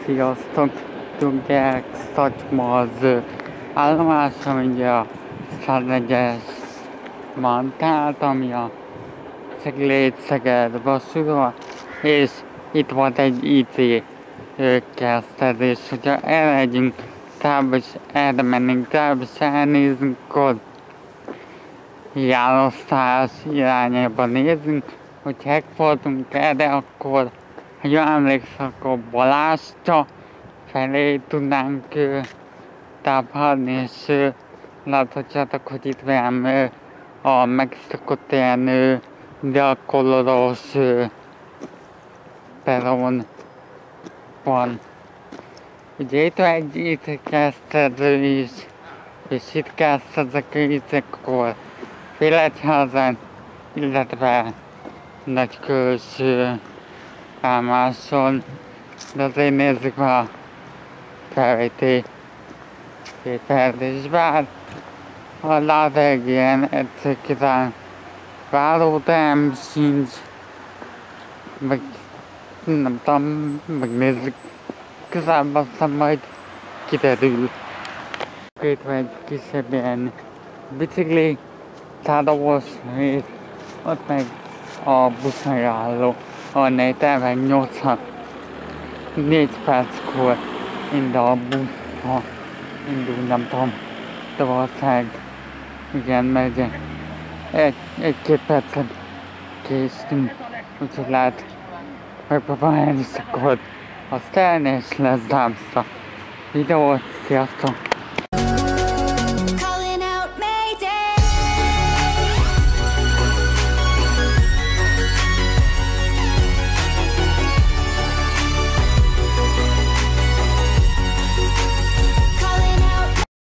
Sziasztok! Tudják, Szatyma az állomás, ami a 101-es van, tehát ami a Cegléd-Szeged vasútról, és itt volt egy IC kezdés, hogyha elmegyünk tovább, és erre mennénk tovább, és elnézünk, akkor Jánosztás irányába nézünk, hogyha megfordulunk erre, akkor ha jól emlékszem, akkor Balástya felé tudnánk támadni, és láthatjátok, hogy itt velem a megszokott ilyen diakoloros peron van. Ugye itt kezdődő is, és itt kezdtek akkor Félegyházán, illetve Nagykőső állomáson, de azért nézzük a felvételi képet, és bár a lábeg ilyen egyszer kíván váróterem sincs, meg nem tudom, megnézzük, közelebb aztán majd kiderül. Itt van egy kisebb ilyen bicikli tárolós rész, ott meg a buszmegálló, ahol itt elmegy 84 perckor indul a busz, ha indul, nem tudom, de valószínűleg igen, megy egy-két percet késtünk, úgyhogy lehet megpróbálni, és akkor azt elni, és lesz dámsz a videót. Sziasztok!